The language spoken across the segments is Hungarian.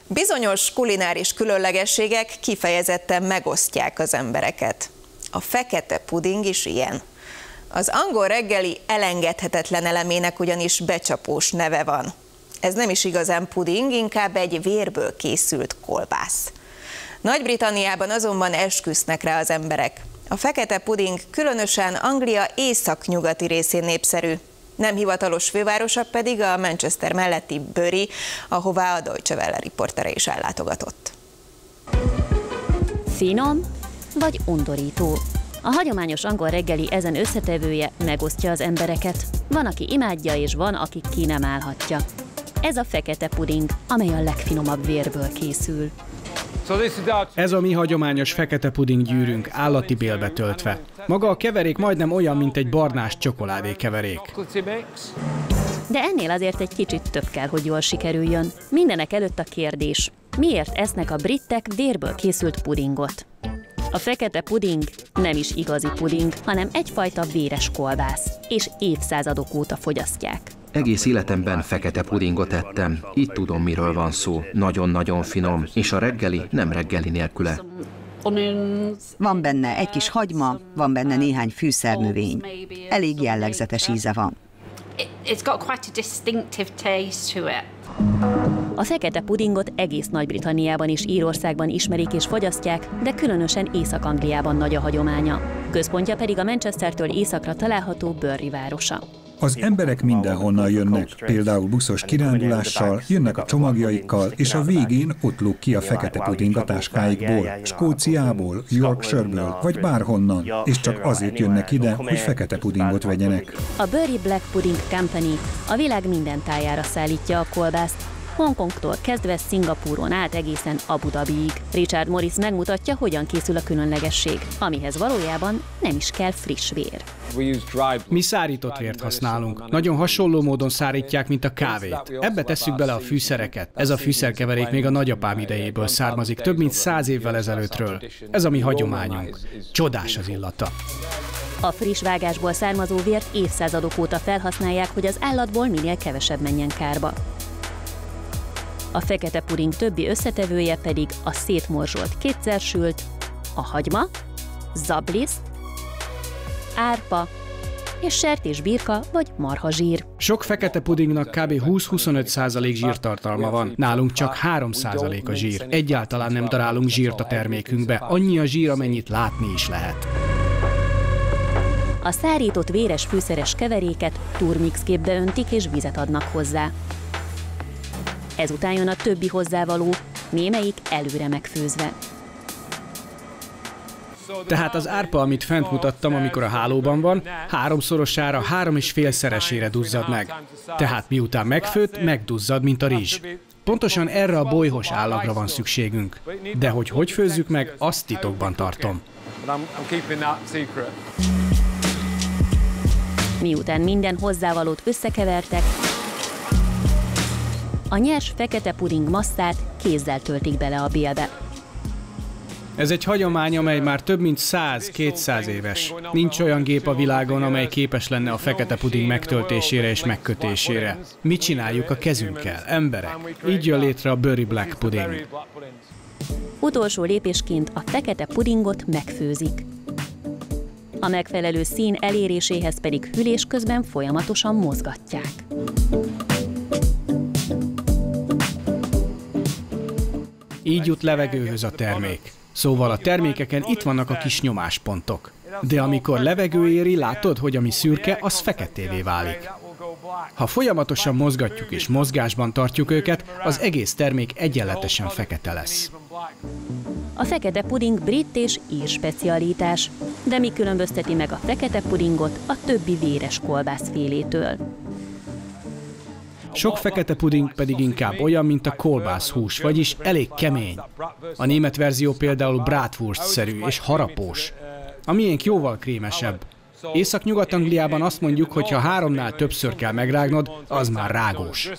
Bizonyos kulináris különlegességek kifejezetten megosztják az embereket. A fekete puding is ilyen. Az angol reggeli elengedhetetlen elemének ugyanis becsapós neve van. Ez nem is igazán puding, inkább egy vérből készült kolbász. Nagy-Britanniában azonban esküsznek rá az emberek. A fekete puding különösen Anglia északnyugati részén népszerű. Nem hivatalos fővárosa pedig a Manchester melletti Bury, ahová a Deutsche Welle riportere is ellátogatott. Finom vagy undorító? A hagyományos angol reggeli ezen összetevője megosztja az embereket. Van, aki imádja, és van, aki ki nem állhatja. Ez a fekete puding, amely a legfinomabb vérből készül. Ez a mi hagyományos fekete puding gyűrűnk, állati bélbe töltve. Maga a keverék majdnem olyan, mint egy barnás csokoládé keverék. De ennél azért egy kicsit több kell, hogy jól sikerüljön. Mindenek előtt a kérdés: miért esznek a britek vérből készült pudingot? A fekete puding nem is igazi puding, hanem egyfajta véres kolbász, és évszázadok óta fogyasztják. Egész életemben fekete pudingot ettem, így tudom, miről van szó. Nagyon-nagyon finom, és a reggeli nem reggeli nélküle. Van benne egy kis hagyma, van benne néhány fűszernövény. Elég jellegzetes íze van. A fekete pudingot egész Nagy-Britanniában és Írországban ismerik és fogyasztják, de különösen Észak-Angliában nagy a hagyománya. Központja pedig a Manchestertől északra található Bury városa. Az emberek mindenhonnan jönnek, például buszos kirándulással, jönnek a csomagjaikkal, és a végén ott lóg ki a fekete puding a táskáikból, Skóciából, Yorkshire-ből, vagy bárhonnan, és csak azért jönnek ide, hogy fekete pudingot vegyenek. A Bury Black Pudding Company a világ minden tájára szállítja a kolbászt, Hongkongtól kezdve Szingapúron át egészen Abu Dhabiig. Richard Morris megmutatja, hogyan készül a különlegesség, amihez valójában nem is kell friss vér. Mi szárított vért használunk. Nagyon hasonló módon szárítják, mint a kávét. Ebbe tesszük bele a fűszereket. Ez a fűszerkeverék még a nagyapám idejéből származik, több mint 100 évvel ezelőttről. Ez a mi hagyományunk. Csodás az illata. A friss vágásból származó vért évszázadok óta felhasználják, hogy az állatból minél kevesebb menjen kárba. A fekete puding többi összetevője pedig a szétmorzsolt kétszer sült, a hagyma, zabliszt, árpa és sertésbirka vagy marhazsír. Sok fekete pudingnak kb. 20-25% zsírtartalma van. Nálunk csak 3% a zsír. Egyáltalán nem darálunk zsírt a termékünkbe. Annyi a zsír, amennyit látni is lehet. A szárított véres fűszeres keveréket turmixképbe öntik és vizet adnak hozzá. Ezután jön a többi hozzávaló, némelyik előre megfőzve. Tehát az árpa, amit fent mutattam, amikor a hálóban van, 3-szorosára, 3,5-szeresére duzzad meg. Tehát miután megfőtt, megduzzad, mint a rizs. Pontosan erre a bolyhos állagra van szükségünk. De hogy főzzük meg, azt titokban tartom. Miután minden hozzávalót összekevertek, a nyers fekete puding masszát kézzel töltik bele a bélbe. Ez egy hagyomány, amely már több mint 100-200 éves. Nincs olyan gép a világon, amely képes lenne a fekete puding megtöltésére és megkötésére. Mi csináljuk a kezünkkel, emberek. Így jön létre a Bury Black Pudding. Utolsó lépésként a fekete pudingot megfőzik. A megfelelő szín eléréséhez pedig hűlés közben folyamatosan mozgatják. Így jut levegőhöz a termék. Szóval a termékeken itt vannak a kis nyomáspontok. De amikor levegő éri, látod, hogy ami szürke, az feketévé válik. Ha folyamatosan mozgatjuk és mozgásban tartjuk őket, az egész termék egyenletesen fekete lesz. A fekete puding brit és ír specialitás, de mi különbözteti meg a fekete pudingot a többi véres kolbászfélétől? Sok fekete puding pedig inkább olyan, mint a kolbászhús, vagyis elég kemény. A német verzió például bratwurst-szerű és harapós. A miénk jóval krémesebb. Észak-Nyugat-Angliában azt mondjuk, hogy ha 3-nál többször kell megrágnod, az már rágós.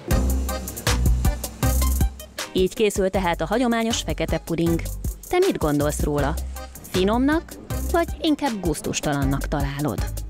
Így készül tehát a hagyományos fekete puding. Te mit gondolsz róla? Finomnak, vagy inkább gusztustalannak találod?